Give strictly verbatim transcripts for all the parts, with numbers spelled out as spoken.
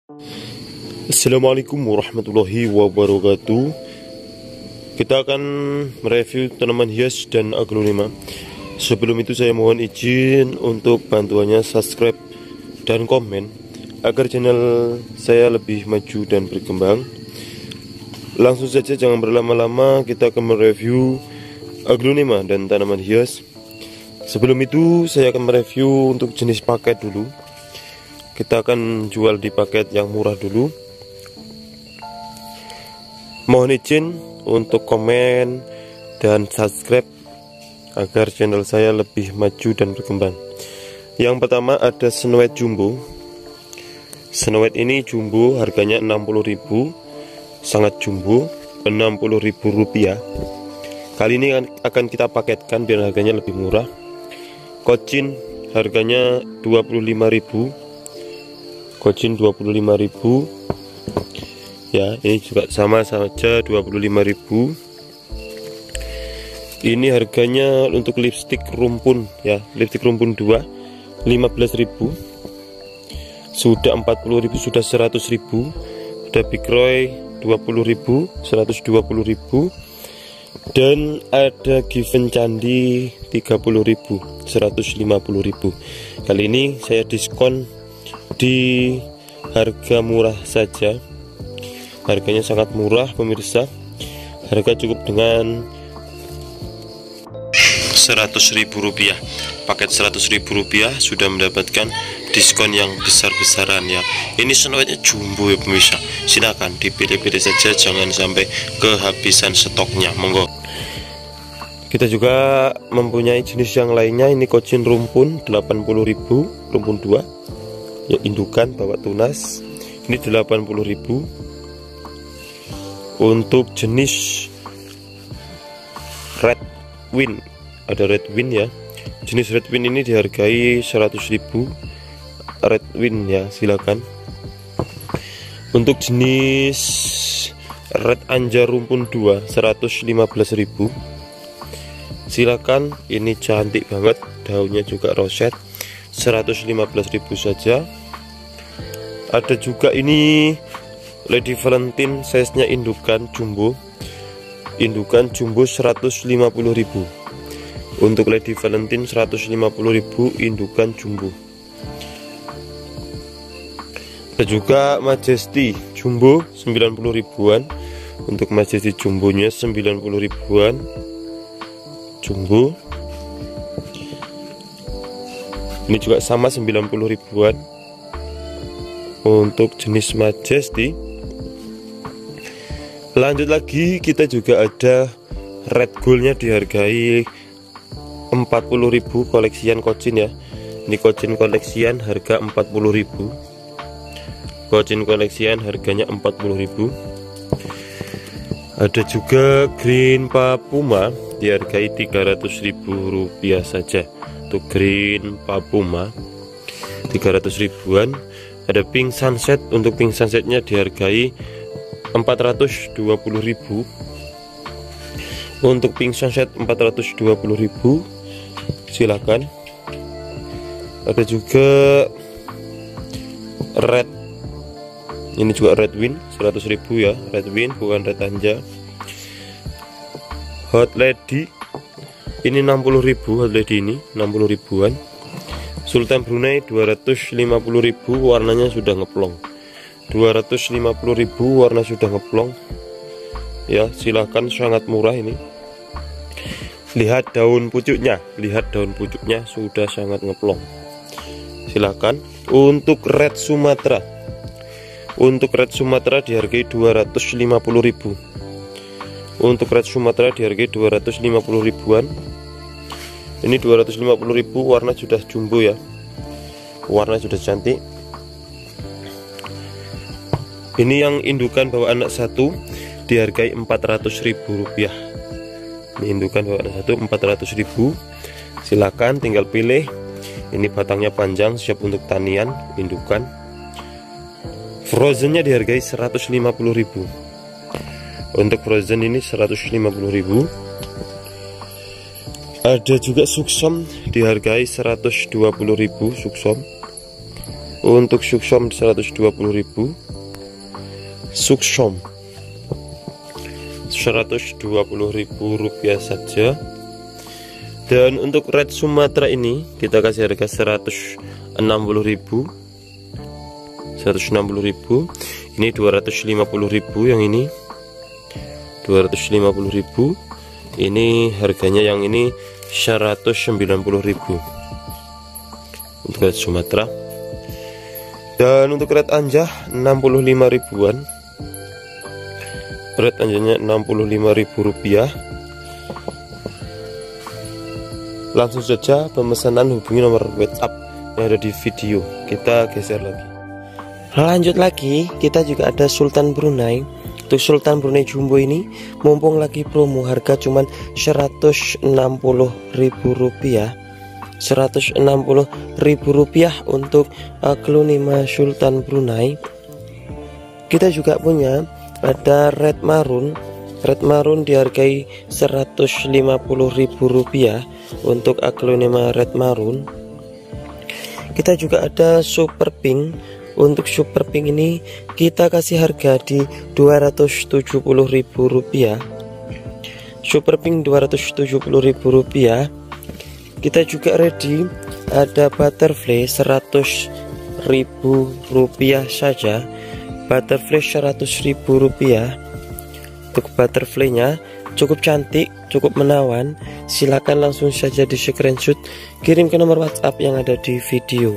Assalamualaikum warahmatullahi wabarakatuh. Kita akan mereview tanaman hias dan aglonema. Sebelum itu saya mohon izin untuk bantuannya subscribe dan komen agar channel saya lebih maju dan berkembang. Langsung saja, jangan berlama-lama, kita akan mereview aglonema dan tanaman hias. Sebelum itu saya akan mereview untuk jenis paket dulu. Kita akan jual di paket yang murah dulu. Mohon izin untuk komen dan subscribe agar channel saya lebih maju dan berkembang. Yang pertama ada Snow White Jumbo. Snow White ini jumbo, harganya enam puluh ribu, sangat jumbo, enam puluh ribu rupiah. Kali ini akan kita paketkan biar harganya lebih murah. Kocin harganya dua puluh lima ribu. Kocin dua puluh lima ribu. Ya, ini juga sama saja dua puluh lima ribu. Ini harganya untuk lipstick rumpun ya, lipstick rumpun dua lima belas ribu. Sudah empat puluh ribu, sudah seratus ribu. Ada Big Roy dua puluh ribu, seratus dua puluh ribu. Dan ada Given Candi tiga puluh ribu, seratus lima puluh ribu. Kali ini saya diskon di harga murah saja. Harganya sangat murah pemirsa. Harga cukup dengan seratus ribu rupiah. Paket seratus ribu rupiah sudah mendapatkan diskon yang besar-besaran ya. Ini Snow White-nya jumbo ya pemirsa. Silakan dipilih-pilih saja, jangan sampai kehabisan stoknya. Monggo. Kita juga mempunyai jenis yang lainnya. Ini Kocin rumpun delapan puluh ribu, rumpun dua ya, indukan bawa tunas. Ini delapan puluh ribu. Untuk jenis Red Win, ada Red Win ya. Jenis Red Win ini dihargai seratus ribu. Red Win ya, silakan. Untuk jenis Red Anja rumpun dua seratus lima belas ribu. Silakan, ini cantik banget, daunnya juga roset, seratus lima belas ribu saja. Ada juga ini Lady Valentine, size-nya indukan jumbo. Indukan jumbo seratus lima puluh ribu. Untuk Lady Valentine seratus lima puluh ribu, indukan jumbo. Ada juga Majesty jumbo sembilan puluh ribuan. Untuk Majesty jumbonya sembilan puluh ribuan. Jumbo. Ini juga sama sembilan puluh ribuan. Untuk jenis Majesty. Lanjut lagi, kita juga ada Red Gold-nya dihargai empat puluh ribu, koleksian Kocin ya. Ini Kocin koleksian harga empat puluh ribu. Kocin koleksian harganya empat puluh ribu. Ada juga Green Papuma dihargai tiga ratus ribu rupiah saja. Untuk Green Papuma tiga ratus ribuan. Ada Pink Sunset, untuk Pink Sunsetnya dihargai empat ratus dua puluh ribu. Untuk Pink Sunset empat ratus dua puluh ribu. Silakan. Ada juga Red, ini juga Red Win seratus ribu ya. Red Win, bukan Red Anja. Hot Lady ini enam puluh ribu. Hot Lady ini enam puluh ribuan. Sultan Brunei dua ratus lima puluh ribu, warnanya sudah ngeplong. Dua ratus lima puluh ribu, warna sudah ngeplong ya. Silahkan, sangat murah ini. Lihat daun pucuknya, lihat daun pucuknya sudah sangat ngeplong. Silahkan. Untuk Red Sumatera, untuk Red Sumatera dihargai dua ratus lima puluh ribu. Untuk Red Sumatera dihargai dua ratus lima puluh ribuan. Ini dua ratus lima puluh ribu, warna sudah jumbo ya. Warna sudah cantik. Ini yang indukan bawa anak satu dihargai empat ratus ribu rupiah. Ini indukan bawa anak satu empat ratus ribu. Silakan, tinggal pilih. Ini batangnya panjang, siap untuk tanian, indukan. Frozennya dihargai seratus lima puluh ribu. Untuk frozen ini seratus lima puluh ribu. Ada juga Suksom dihargai seratus dua puluh ribu. Suksom Untuk suksom seratus dua puluh ribu. Suksom seratus dua puluh ribu rupiah saja. Dan untuk red Sumatera ini kita kasih harga seratus enam puluh ribu. seratus enam puluh ribu. Ini dua ratus lima puluh ribu, yang ini dua ratus lima puluh ribu. Ini harganya yang ini seratus sembilan puluh ribu untuk red Sumatera. Dan untuk red Anjah enam puluh lima ribuan. Red Anjahnya enam puluh lima ribu rupiah. Langsung saja pemesanan hubungi nomor WhatsApp yang ada di video. Kita geser lagi. Lanjut lagi, kita juga ada Sultan Brunei. Untuk Sultan Brunei Jumbo ini mumpung lagi promo, harga cuman seratus enam puluh ribu rupiah. seratus enam puluh ribu rupiah untuk uh, Klonema Sultan Brunei. Kita juga punya ada red marun. Red marun dihargai seratus lima puluh ribu rupiah untuk Aglonema red marun. Kita juga ada super pink. Untuk super pink ini kita kasih harga di dua ratus tujuh puluh ribu rupiah. Super pink dua ratus tujuh puluh ribu rupiah. Kita juga ready ada butterfly seratus ribu rupiah saja. Butterfly seratus ribu rupiah. Untuk butterfly-nya cukup cantik, cukup menawan. Silakan langsung saja di screenshot, kirim ke nomor WhatsApp yang ada di video.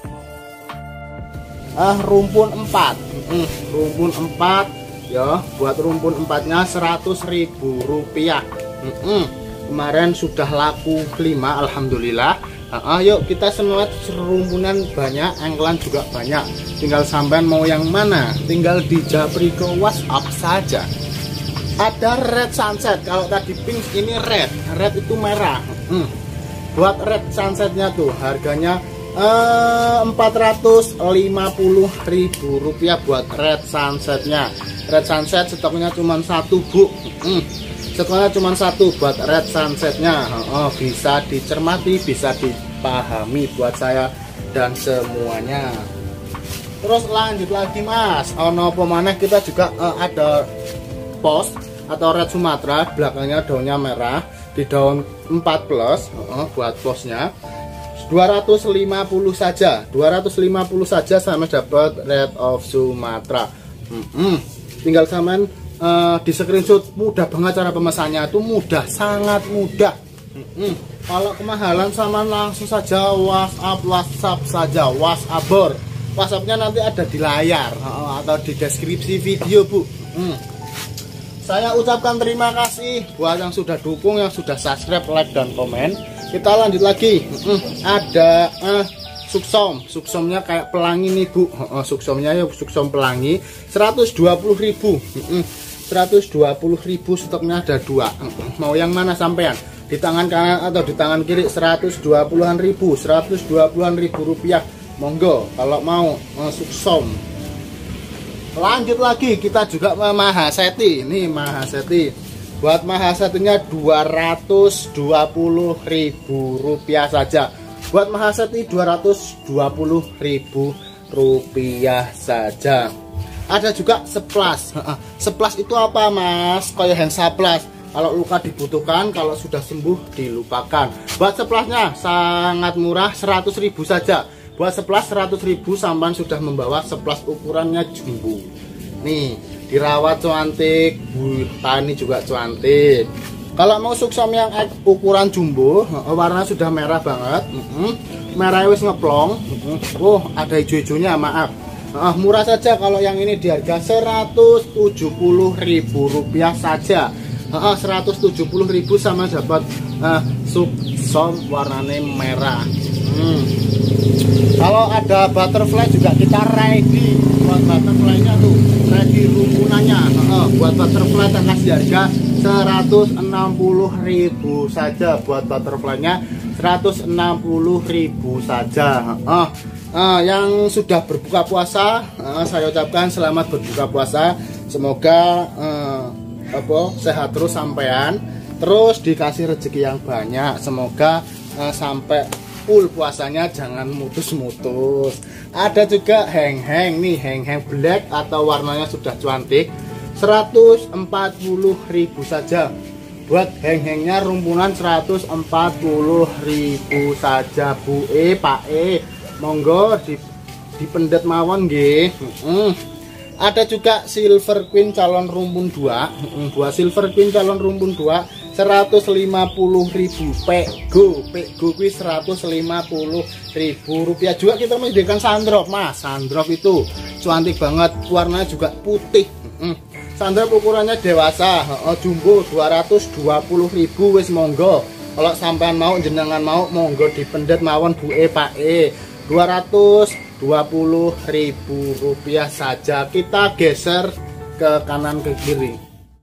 Ah, rumpun empat. Hmm, rumpun empat ya, buat rumpun empatnya seratus ribu rupiah. Hmm, kemarin sudah laku lima, alhamdulillah. Uh, yuk kita semua serumpunan banyak, engkelan juga banyak. Tinggal sampean mau yang mana, tinggal di japri ke WhatsApp saja. Ada red sunset, kalau tadi pink ini red, red itu merah. Hmm. Buat red sunsetnya tuh harganya uh, empat ratus lima puluh ribu rupiah buat red sunsetnya. Red sunset stoknya cuma satu, Bu. Hmm. Stoknya cuma satu buat red sunsetnya. Oh, bisa dicermati, bisa dipahami buat saya dan semuanya. Terus lanjut lagi, Mas. Ono pemanah kita juga uh, ada pos atau red Sumatera, belakangnya daunnya merah, di daun empat plus. Uh, buat posnya dua ratus lima puluh saja, dua ratus lima puluh saja sama dapat red of Sumatera. Hmm -hmm. Tinggal saman uh, di screenshot, mudah banget cara pemesannya, itu mudah, sangat mudah. Hmm, kalau kemahalan sama langsung saja WhatsApp WhatsApp saja, WhatsApp. WhatsAppnya nanti ada di layar uh, atau di deskripsi video, Bu. Hmm. Saya ucapkan terima kasih buat yang sudah dukung, yang sudah subscribe, like, dan komen. Kita lanjut lagi. Hmm, ada uh, suksom, suksomnya kayak pelangi nih, Bu. Uh, suksomnya ya suksom pelangi seratus dua puluh ribu. Hmm, seratus dua puluh ribu, stoknya ada dua. Mau yang mana sampean? Di tangan kanan atau di tangan kiri? Seratus dua puluhan ribu, seratus dua puluhan ribu rupiah. Monggo kalau mau uh, suksom. Lanjut lagi, kita juga Mahaseti. Ini Mahaseti. Buat Mahasetinya dua ratus dua puluh ribu rupiah saja. Buat Mahaseti dua ratus dua puluh ribu rupiah saja. Ada juga seplas. Seplas itu apa, Mas? Kayak hand saplas. Kalau luka dibutuhkan, kalau sudah sembuh dilupakan. Buat seplasnya sangat murah, seratus ribu saja. Buat seplas seratus ribu sampan sudah membawa seplas ukurannya jumbo. Nih, dirawat cantik, Bu Tani juga cantik. Kalau mau suksom yang ukuran jumbo, warna sudah merah banget. Merah wis ngeplong. Oh, ada hijau-hijaunya, maaf. Uh, murah saja kalau yang ini di harga seratus tujuh puluh ribu rupiah saja. Uh, seratus tujuh puluh ribu sama dapat uh, suksom warnanya merah. Hmm. Kalau ada butterfly juga kita ready. Buat butterfly-nya tuh, ready rumpunannya. Uh, buat butterfly kita kasih harga seratus enam puluh ribu saja. Buat butterfly-nya seratus enam puluh ribu saja. Uh, Uh, yang sudah berbuka puasa, uh, saya ucapkan selamat berbuka puasa. Semoga uh, apa, sehat terus sampean, terus dikasih rezeki yang banyak. Semoga uh, sampai full puasanya, jangan mutus-mutus. Ada juga heng-heng nih, heng-heng black atau warnanya sudah cantik, seratus empat puluh ribu saja. Buat heng-hengnya rumpunan seratus empat puluh ribu saja Bu E, Pak E. Monggo di dipendet mawon nggih. Heeh. Ada juga Silver Queen calon rumpun dua, buah Silver Queen calon rumpun dua seratus lima puluh ribu. Pego, pego kuwi seratus lima puluh ribu rupiah. Juga kita menyediakan sandrop, Mas. Sandrop itu cantik banget, warnanya juga putih. Sandrop ukurannya dewasa, oh, jumbo dua ratus dua puluh ribu wis monggo. Kalau sampean mau jenengan mau monggo dipendet mawon Bu E, Pak E. dua ratus dua puluh ribu rupiah saja. Kita geser ke kanan ke kiri.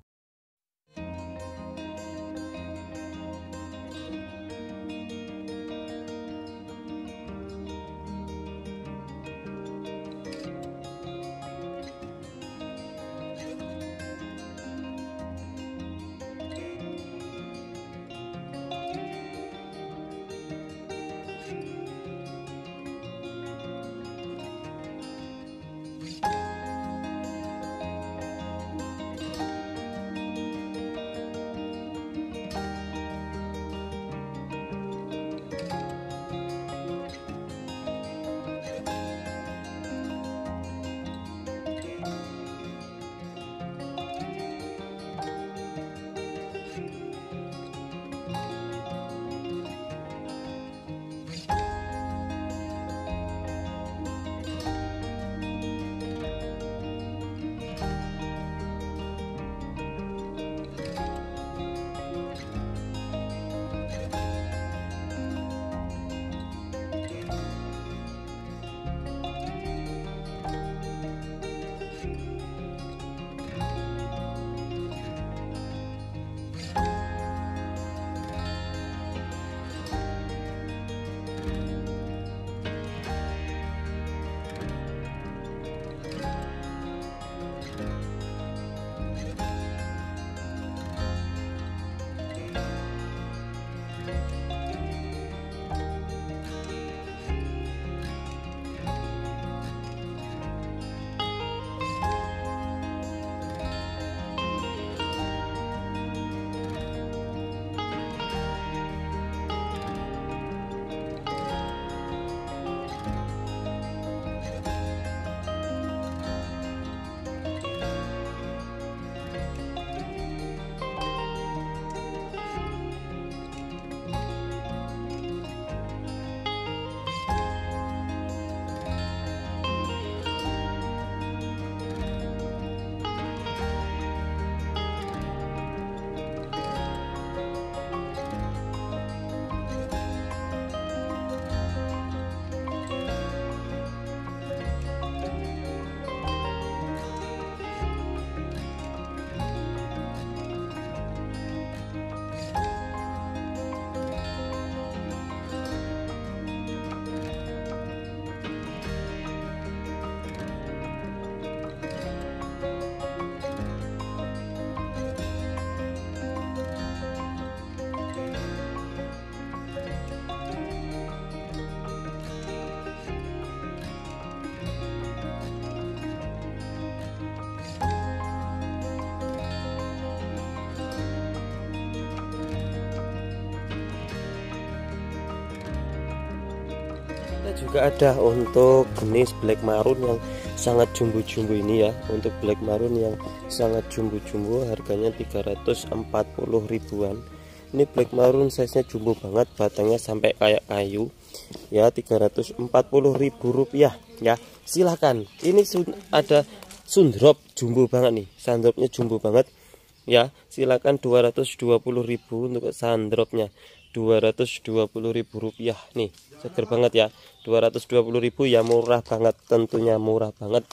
Juga ada untuk jenis black maroon yang sangat jumbo-jumbo ini ya. Untuk black maroon yang sangat jumbo-jumbo harganya tiga ratus empat puluh ribuan. Ini black maroon size nya jumbo banget, batangnya sampai kayak kayu ya, tiga ratus empat puluh ribu rupiah ya. Silahkan, ini ada sundrop jumbo banget nih, sandropnya jumbo banget ya. Silakan dua ratus dua puluh ribu untuk sandropnya, dua ratus dua puluh ribu rupiah nih, seger banget ya. Dua ratus dua puluh ribu ya, murah banget, tentunya murah banget.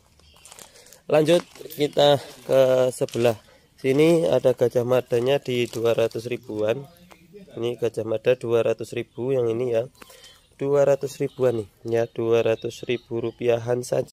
Lanjut kita ke sebelah sini, ada gajah madanya di dua ratus ribuan. Ini gajah mada dua ratus ribu, yang ini ya dua ratus ribuan nih ya, dua ratus ribu rupiahan saja.